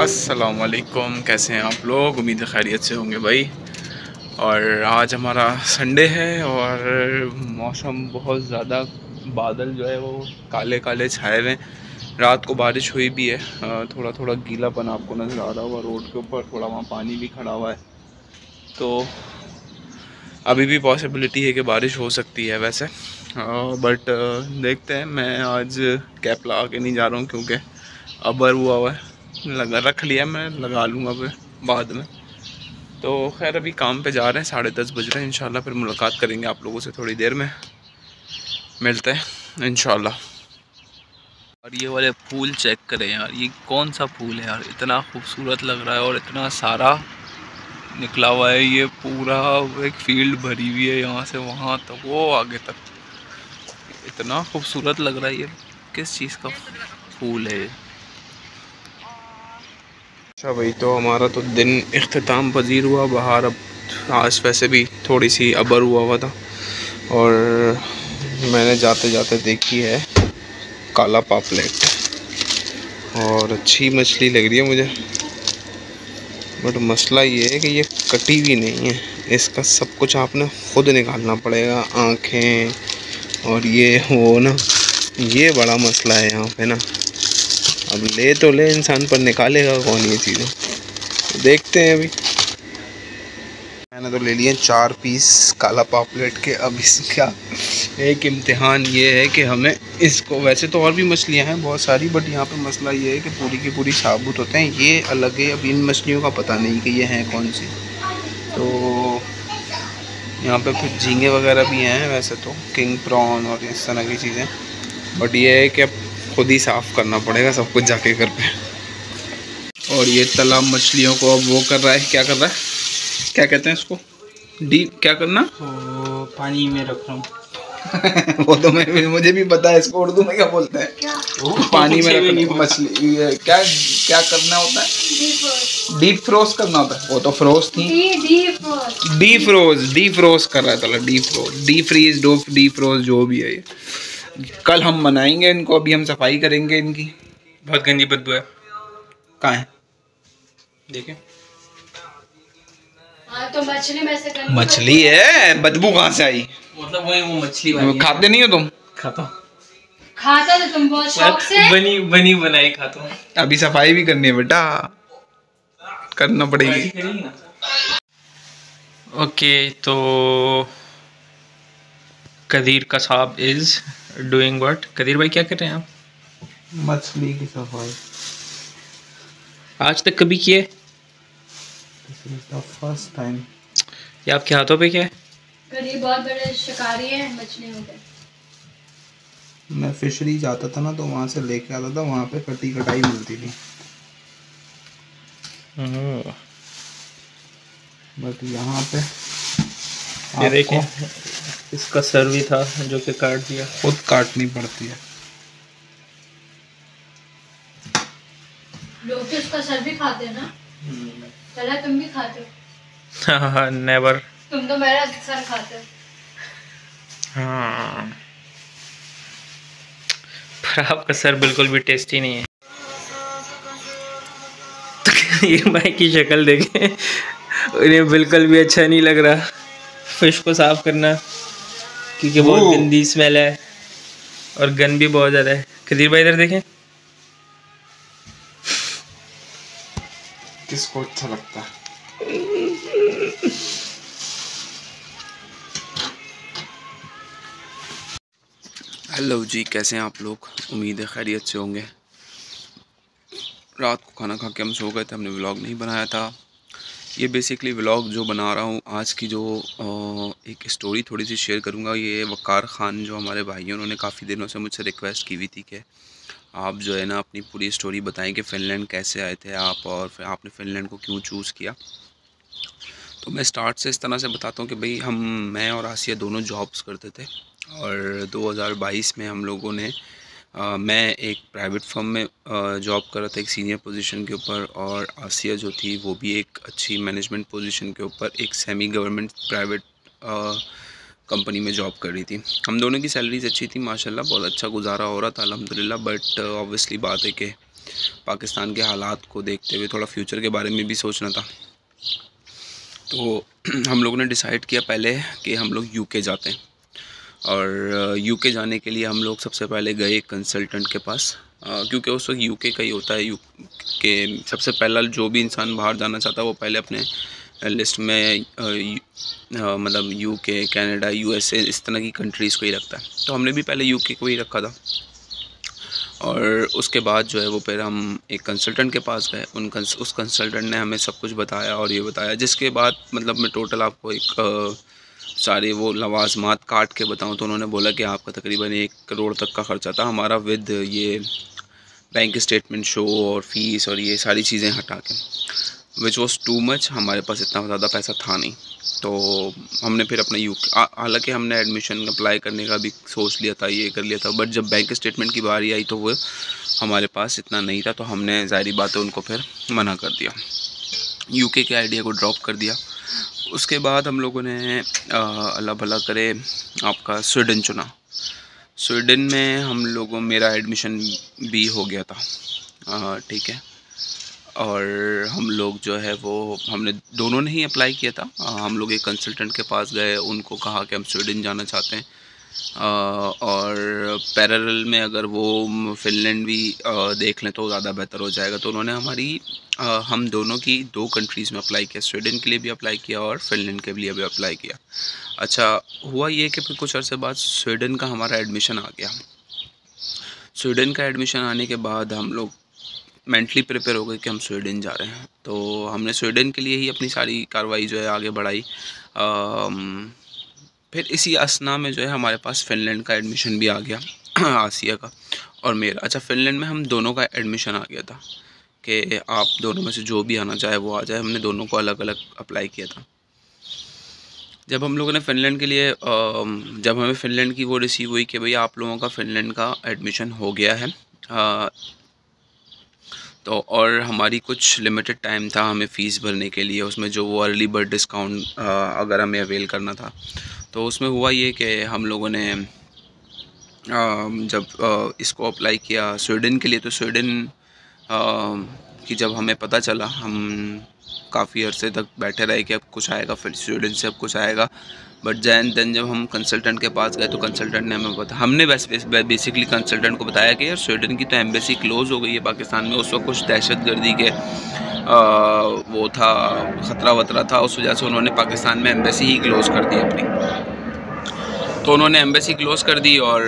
अस्सलाम वालेकुम, कैसे हैं आप लोग। उम्मीद है खैरियत से होंगे भाई। और आज हमारा संडे है और मौसम बहुत ज़्यादा, बादल जो है वो काले काले छाए हुए हैं। रात को बारिश हुई भी है, थोड़ा थोड़ा गीलापन आपको नज़र आ रहा होगा रोड के ऊपर, थोड़ा वहाँ पानी भी खड़ा हुआ है। तो अभी भी पॉसिबिलिटी है कि बारिश हो सकती है वैसे, बट देखते हैं। मैं आज कैप लगा के नहीं जा रहा हूँ क्योंकि अबर हुआ है, लगा रख लिया, मैं लगा लूँगा फिर बाद में। तो खैर अभी काम पे जा रहे हैं, 10:30 बज रहे हैं। इंशाल्लाह फिर मुलाकात करेंगे आप लोगों से, थोड़ी देर में मिलते हैं इंशाल्लाह। और ये वाले फूल चेक करें यार, ये कौन सा फूल है यार, इतना खूबसूरत लग रहा है और इतना सारा निकला हुआ है। ये पूरा एक फील्ड भरी हुई है, यहाँ से वहाँ तक, वो आगे तक, इतना खूबसूरत लग रहा है। ये किस चीज़ का फूल है ये। अच्छा भाई, तो हमारा तो दिन इख्तिताम पजीर हुआ बाहर। अब आज वैसे भी थोड़ी सी अबर हुआ था और मैंने जाते जाते देखी है काला पापलेट, और अच्छी मछली लग रही है मुझे। बट मसला ये है कि ये कटी भी नहीं है, इसका सब कुछ आपने खुद निकालना पड़ेगा, आँखें और ये वो ना, ये बड़ा मसला है यहाँ पे ना। अब ले तो ले इंसान, पर निकालेगा कौन ये चीज़ें। देखते हैं। अभी मैंने तो ले लिए 4 पीस काला पापलेट के। अब इसका एक इम्तिहान ये है कि हमें इसको, वैसे तो और भी मछलियां हैं बहुत सारी, बट यहाँ पे मसला ये है कि पूरी की पूरी साबुत होते हैं, ये अलग है। अब इन मछलियों का पता नहीं कि ये हैं कौन सी। तो यहाँ पे फिर झींगे वगैरह भी हैं वैसे तो, किंग प्रॉन और इस तरह की चीज़ें। बट ये है कि अब खुद ही साफ़ करना पड़ेगा सब कुछ जाके घर पे। और ये तालाब मछलियों को अब वो कर रहा है, क्या कर रहा है, क्या कहते हैं इसको, डीप क्या करना, तो पानी में रख रहा हूँ। वो तो मुझे भी पता है, इसको उर्दू में क्या बोलते हैं, पानी में रखना मछली। क्या क्या करना होता है, डीप फ्रोज करना होता है। वो तो फ्रोज थी, डी फ्रोज कर रहा है ताला, de froze, de freeze, de froze, जो भी है ये। कल हम बनाएंगे इनको, अभी हम सफाई करेंगे इनकी। बहुत गंदी बदबू है। कहाँ है देखें। हाँ, तो मछली में से मछली है, बदबू कहाँ से आई। मतलब वही वो मछली वाली खाते नहीं हो तुम। खाता तो तुम बहुत शौक से बनी बनाई खाता हूँ। अभी सफाई भी करनी है बेटा, करना पड़ेगी। ओके, तो कदीर का साहब इज डूइंग व्हाट। कदीर भाई क्या कर रहे हैं आप। मछली की सफाई आज तक कभी किए। First time. ये आपके हाथों पे क्या है। कदीर बहुत बड़े शिकारी हैं मछलियों के। मैं फिशरी जाता था ना, तो वहाँ से लेके आता था, वहाँ पे कटी कटाई मिलती थी। बट यहाँ पे ये देखिए, इसका सर भी था जो कि काट दिया। खुद काटनी पड़ती है। लोग तो इसका सर भी खाते हैं ना। चला, तुम भी खाते हो। हाँ, नेवर। तुम तो मेरा सर खाते हो। हाँ, पर आपका सर बिल्कुल भी टेस्टी नहीं है। ये भाई की शक्ल देखे, इन्हें बिल्कुल भी अच्छा नहीं लग रहा फिश को साफ करना, क्योंकि बहुत गंदी स्मेल है और गंद भी बहुत ज़्यादा है। कदीर भाई इधर देखें। किसको अच्छा लगता है। हेलो जी, कैसे हैं आप लोग। उम्मीद है खैरियत से होंगे। रात को खाना खा के हम सो गए थे, हमने व्लॉग नहीं बनाया था। ये बेसिकली व्लॉग जो बना रहा हूँ आज की, जो एक स्टोरी थोड़ी सी शेयर करूँगा। ये वक़ार ख़ान जो हमारे भाई हैं, उन्होंने काफ़ी दिनों से मुझसे रिक्वेस्ट की हुई थी कि आप जो है ना अपनी पूरी स्टोरी बताएं कि फ़िनलैंड कैसे आए थे आप, और फिर आपने फ़िनलैंड को क्यों चूज़ किया। तो मैं स्टार्ट से इस तरह से बताता हूँ कि भाई मैं और आसिया दोनों जॉब्स करते थे, और 2022 में हम लोगों ने मैं एक प्राइवेट फर्म में जॉब कर रहा था एक सीनियर पोजीशन के ऊपर, और आसिया जो थी वो भी एक अच्छी मैनेजमेंट पोजीशन के ऊपर एक सेमी गवर्नमेंट प्राइवेट कंपनी में जॉब कर रही थी। हम दोनों की सैलरीज अच्छी थी माशाल्लाह, बहुत अच्छा गुजारा हो रहा था अल्हम्दुलिल्लाह। बट ऑब्वियसली बात है कि पाकिस्तान के हालात को देखते हुए थोड़ा फ्यूचर के बारे में भी सोचना था। तो हम लोगों ने डिसाइड किया पहले कि हम लोग यूके जाते हैं, और यूके जाने के लिए हम लोग सबसे पहले गए कंसल्टेंट के पास, क्योंकि उस वक्त यूके का ही होता है। यूके सबसे पहला जो भी इंसान बाहर जाना चाहता है वो पहले अपने लिस्ट में मतलब यूके, कनाडा, यूएसए इस तरह की कंट्रीज़ को ही रखता है। तो हमने भी पहले यूके को ही रखा था, और उसके बाद जो है वो फिर हम एक कंसल्टेंट के पास गए। उस कंसल्टेंट ने हमें सब कुछ बताया और ये बताया, जिसके बाद मतलब मैं टोटल आपको एक सारे वो लवाजमात काट के बताऊं तो उन्होंने बोला कि आपका तकरीबन 1 करोड़ तक का ख़र्चा था हमारा, विद ये बैंक स्टेटमेंट शो और फ़ीस और ये सारी चीज़ें हटा के, विच वॉज़ टू मच। हमारे पास इतना ज़्यादा पैसा था नहीं, तो हमने फिर अपना हालांकि हमने एडमिशन अप्लाई करने का भी सोच लिया था, ये कर लिया था, बट जब बैंक स्टेटमेंट की बारी आई तो वो हमारे पास इतना नहीं था, तो हमने ज़ाहिर बात है उनको फिर मना कर दिया, यूके के आइडिया को ड्रॉप कर दिया। उसके बाद हम लोगों ने अल्लाह भला करे आपका स्वीडन चुना। स्वीडन में हम लोगों मेरा एडमिशन भी हो गया था, ठीक है, और हम लोग जो है वो हमने दोनों ने ही अप्लाई किया था। हम लोग एक कंसल्टेंट के पास गए, उनको कहा कि हम स्वीडन जाना चाहते हैं, और पैरेलल में अगर वो फ़िनलैंड भी देख लें तो ज़्यादा बेहतर हो जाएगा। तो उन्होंने हम दोनों की 2 कंट्रीज़ में अप्लाई किया, स्वीडन के लिए भी अप्लाई किया और फ़िनलैंड के लिए भी अप्लाई किया। अच्छा हुआ ये कि फिर कुछ अर्से बाद स्वीडन का हमारा एडमिशन आ गया। स्वीडन का एडमिशन आने के बाद हम लोग मेंटली प्रिपेयर हो गए कि हम स्वीडन जा रहे हैं, तो हमने स्वीडन के लिए ही अपनी सारी कार्रवाई जो है आगे बढ़ाई। फिर इसी असना में जो है हमारे पास फ़िनलैंड का एडमिशन भी आ गया, आसिया का और मेरा। अच्छा, फ़िनलैंड में हम दोनों का एडमिशन आ गया था कि आप दोनों में से जो भी आना चाहे वो आ जाए। हमने दोनों को अलग अलग अप्लाई किया था। जब हम लोगों ने फ़िनलैंड के लिए जब हमें फ़िनलैंड की वो रिसीव हुई कि भाई आप लोगों का फ़िनलैंड का एडमिशन हो गया है, तो और हमारी कुछ लिमिटेड टाइम था हमें फ़ीस भरने के लिए, उसमें जो वो अर्ली बर्ड डिस्काउंट अगर हमें अवेल करना था, तो उसमें हुआ ये कि हम लोगों ने जब इसको अप्लाई किया स्वीडन के लिए, तो स्वीडन कि जब हमें पता चला, हम काफ़ी अरसे तक बैठे रहे कि अब कुछ आएगा, फिर स्वीडन से अब कुछ आएगा, बट देन जब हम कंसल्टेंट के पास गए तो कंसल्टेंट ने हमें हमने बेसिकली कंसल्टेंट को बताया कि यार स्वीडन की तो एम्बेसी क्लोज़ हो गई है पाकिस्तान में। उस वक्त कुछ दहशतगर्दी के वो था, ख़तरा वतरा था, उस वजह से उन्होंने पाकिस्तान में एम्बेसी ही क्लोज़ कर दी अपनी। तो उन्होंने एम्बेसी क्लोज़ कर दी और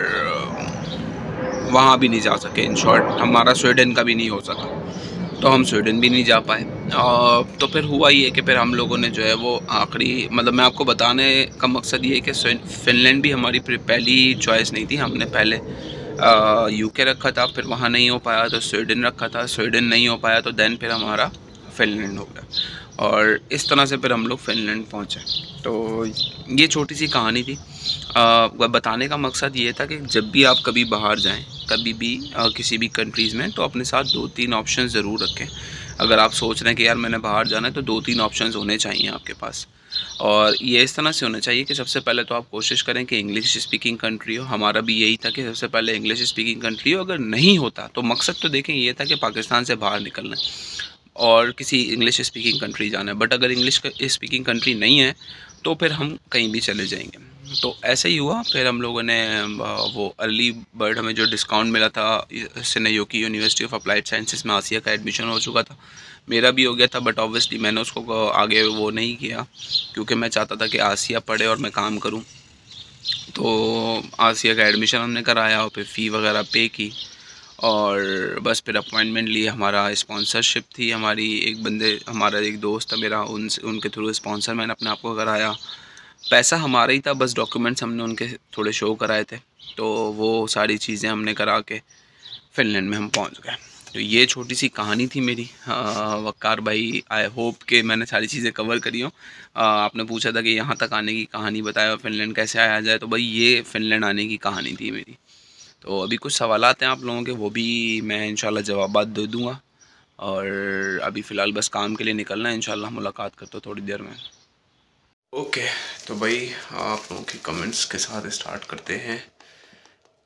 वहाँ भी नहीं जा सके। इन शॉर्ट हमारा स्वीडन का भी नहीं हो सका, तो हम स्वीडन भी नहीं जा पाए। तो फिर हुआ ये कि फिर हम लोगों ने जो है वो आखिरी, मतलब मैं आपको बताने का मकसद ये है कि फ़िनलैंड भी हमारी पहली चॉइस नहीं थी। हमने पहले यूके रखा था, फिर वहाँ नहीं हो पाया तो स्वीडन रखा था, स्वीडन नहीं हो पाया तो देन फिर हमारा फ़िनलैंड हो गया, और इस तरह से फिर हम लोग फ़िनलैंड पहुँचे। तो ये छोटी सी कहानी थी। बताने का मकसद ये था कि जब भी आप कभी बाहर जाएं, कभी भी किसी भी कंट्रीज़ में, तो अपने साथ 2-3 ऑप्शन ज़रूर रखें। अगर आप सोच रहे हैं कि यार मैंने बाहर जाना है, तो 2-3 ऑप्शंस होने चाहिए आपके पास, और ये इस तरह से होना चाहिए कि सबसे पहले तो आप कोशिश करें कि इंग्लिश स्पीकिंग कंट्री हो। हमारा भी यही था कि सबसे पहले इंग्लिश स्पीकिंग कंट्री हो। अगर नहीं होता तो मकसद तो देखें ये था कि पाकिस्तान से बाहर निकलना है और किसी इंग्लिश स्पीकिंग कंट्री जाना है, बट अगर इंग्लिश स्पीकिंग कंट्री नहीं है तो फिर हम कहीं भी चले जाएंगे। तो ऐसे ही हुआ। फिर हम लोगों ने वो अर्ली बर्ड, हमें जो डिस्काउंट मिला था, Seinajoki university of applied sciences में आसिया का एडमिशन हो चुका था, मेरा भी हो गया था, बट ऑब्वियसली मैंने उसको आगे वो नहीं किया क्योंकि मैं चाहता था कि आसिया पढ़े और मैं काम करूं। तो आसिया का एडमिशन हमने कराया और फिर फ़ी वगैरह पे की, और बस फिर अपॉइंटमेंट लिए। हमारा स्पॉन्सरशिप थी, हमारा एक दोस्त था मेरा, उनके थ्रू स्पॉन्सर मैंने अपने आप को कराया। पैसा हमारा ही था, बस डॉक्यूमेंट्स हमने उनके थोड़े शो कराए थे, तो वो सारी चीज़ें हमने करा के फ़िनलैंड में हम पहुंच गए। तो ये छोटी सी कहानी थी मेरी। वक़ार भाई, आई होप कि मैंने सारी चीज़ें कवर करी हों। आपने पूछा था कि यहाँ तक आने की कहानी बताया, फ़िनलैंड कैसे आया जाए, तो भाई ये फ़िनलैंड आने की कहानी थी मेरी। तो अभी कुछ सवालात हैं आप लोगों के, वो भी मैं इंशाल्लाह जवाबात दे दूँगा, और अभी फ़िलहाल बस काम के लिए निकलना है। इंशाल्लाह मुलाकात करते हो थोड़ी देर में। ओके, तो भाई आप लोगों के कमेंट्स के साथ स्टार्ट करते हैं।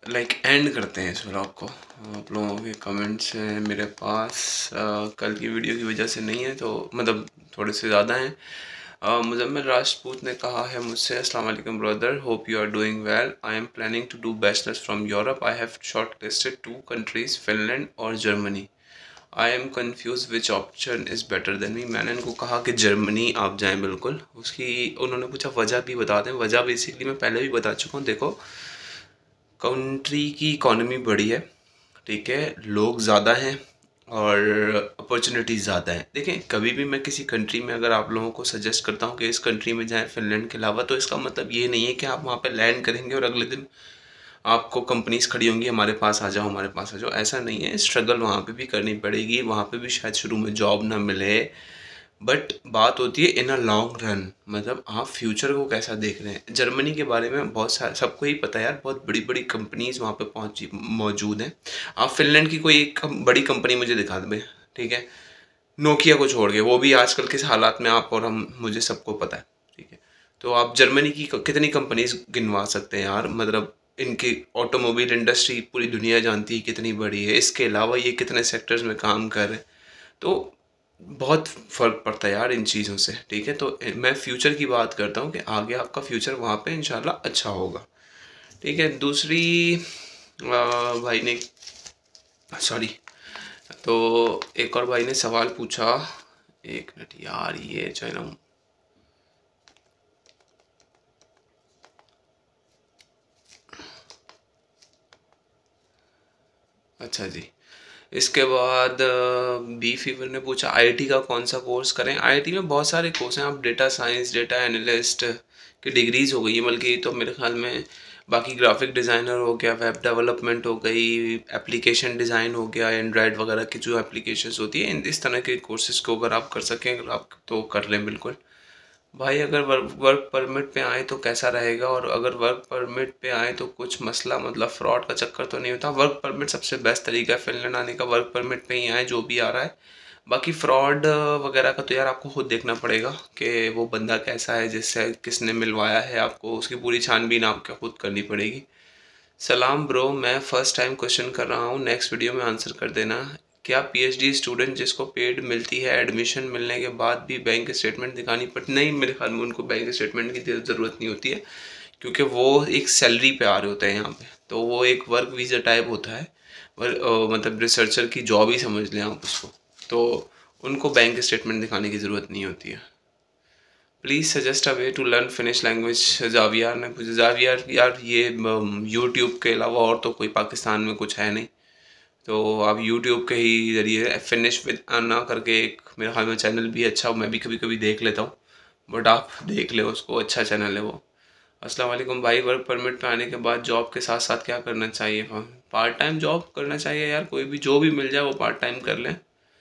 एंड करते हैं इस व्लॉग को। आप लोगों के कमेंट्स हैं मेरे पास, कल की वीडियो की वजह से नहीं है, तो मतलब थोड़े से ज़्यादा हैं। मुजम्मिल राजपूत ने कहा है मुझसे, अस्सलाम वालेकुम brother, hope you are doing well. I am planning to do bachelors from Europe. I have shortlisted 2 countries, Finland और Germany. I am confuse which option is better than me. मैंने इनको कहा कि जर्मनी आप जाएं बिल्कुल। उसकी उन्होंने पूछा वजह भी बता दें। वजह बेसिकली मैं पहले भी बता चुका हूँ। देखो, कंट्री की इकॉनमी बड़ी है, ठीक है, लोग ज़्यादा हैं और अपॉर्चुनिटीज़ ज़्यादा हैं। देखें, कभी भी मैं किसी कंट्री में अगर आप लोगों को सजेस्ट करता हूँ कि इस कंट्री में जाएं फिनलैंड के अलावा, तो इसका मतलब ये नहीं है कि आप वहाँ पे लैंड करेंगे और अगले दिन आपको कंपनीज़ खड़ी होंगी हमारे पास आ जाओ, हमारे पास आ जाओ। ऐसा नहीं है, स्ट्रगल वहाँ पे भी करनी पड़ेगी, वहाँ पे भी शायद शुरू में जॉब ना मिले, बट बात होती है इन अ लॉन्ग रन, मतलब आप फ्यूचर को कैसा देख रहे हैं। जर्मनी के बारे में बहुत सारा सबको ही पता है यार, बहुत बड़ी बड़ी कंपनीज़ वहाँ पे पहुँची मौजूद हैं। आप फिनलैंड की कोई एक बड़ी कंपनी मुझे दिखा दें, ठीक है, नोकिया को छोड़ के, वो भी आजकल किस हालात में आप और हम मुझे सबको पता है, ठीक है। तो आप जर्मनी की कितनी कंपनीज गिनवा सकते हैं यार, मतलब इनकी ऑटोमोबाइल इंडस्ट्री पूरी दुनिया जानती है कितनी बड़ी है। इसके अलावा ये कितने सेक्टर्स में काम कर रहे हैं, तो बहुत फ़र्क पड़ता है यार इन चीज़ों से, ठीक है। तो मैं फ्यूचर की बात करता हूँ कि आगे आपका फ्यूचर वहाँ पे इंशाल्लाह अच्छा होगा, ठीक है। दूसरी भाई ने, सॉरी, तो एक और भाई ने सवाल पूछा, एक मिनट यार, ये चाइना, अच्छा जी। इसके बाद बी फीवर ने पूछा आईटी का कौन सा कोर्स करें। आईटी में बहुत सारे कोर्स हैं, आप डेटा साइंस, डेटा एनालिस्ट की डिग्रीज़ हो गई है, बल्कि तो मेरे ख्याल में बाकी ग्राफिक डिज़ाइनर हो गया, वेब डेवलपमेंट हो गई, एप्लीकेशन डिज़ाइन हो गया, एंड्रॉयड वगैरह की जो एप्लीकेशंस होती है, इस तरह के कोर्सेज़ को अगर आप कर सकें, अगर आप तो कर लें बिल्कुल। भाई अगर वर्क परमिट पे आए तो कैसा रहेगा, और अगर वर्क परमिट पे आए तो कुछ मसला, मतलब फ्रॉड का चक्कर तो नहीं होता। वर्क परमिट सबसे बेस्ट तरीका है फिनलैंड आने का, वर्क परमिट पे ही आए जो भी आ रहा है। बाकी फ़्रॉड वगैरह का तो यार आपको खुद देखना पड़ेगा कि वो बंदा कैसा है, जिससे किसने मिलवाया है, आपको उसकी पूरी छानबीन आपको खुद करनी पड़ेगी। सलाम ब्रो, मैं फ़र्स्ट टाइम क्वेश्चन कर रहा हूँ, नेक्स्ट वीडियो में आंसर कर देना। क्या पीएचडी स्टूडेंट जिसको पेड मिलती है, एडमिशन मिलने के बाद भी बैंक स्टेटमेंट दिखानी पड़ती? नहीं, मेरे ख्याल में उनको बैंक स्टेटमेंट की ज़रूरत नहीं होती है, क्योंकि वो एक सैलरी पे आ रहे होते हैं यहाँ पे, तो वो एक वर्क वीज़ा टाइप होता है, मतलब रिसर्चर की जॉब ही समझ लें आप उसको, तो उनको बैंक स्टेटमेंट दिखाने की ज़रूरत नहीं होती है। Please suggest a way to learn Finnish language, Javier ने पूछा। जावियार यार, ये यूट्यूब के अलावा और तो कोई पाकिस्तान में कुछ है नहीं, तो आप यूट्यूब के ही ज़रिए फिनिश विद अन्ना करके एक मेरे ख्याल में चैनल भी अच्छा, मैं भी कभी कभी देख लेता हूँ, बट आप देख ले उसको, अच्छा चैनल है वो। अस्सलाम वालेकुम भाई, वर्क परमिट पे आने के बाद जॉब के साथ साथ क्या करना चाहिए? पार्ट टाइम जॉब करना चाहिए यार, कोई भी जो भी मिल जाए वो पार्ट टाइम कर लें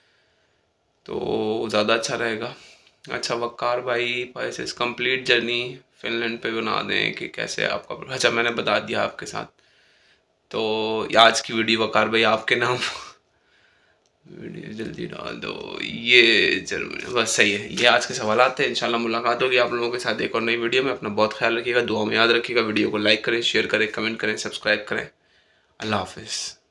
तो ज़्यादा अच्छा रहेगा। अच्छा वक्कार भाई, पैसे कंप्लीट जर्नी फिनलैंड पे बना दें कि कैसे आपका, अच्छा मैंने बता दिया आपके साथ। तो आज की वीडियो वकार भाई आपके नाम वीडियो जल्दी डाल दो, ये जरूर, बस सही है। ये आज के सवाल आते हैं, इंशाल्लाह मुलाकात होगी आप लोगों के साथ एक और नई वीडियो में। अपना बहुत ख्याल रखिएगा, दुआ में याद रखिएगा, वीडियो को लाइक करें, शेयर करें, कमेंट करें, सब्सक्राइब करें। अल्लाह हाफिज़।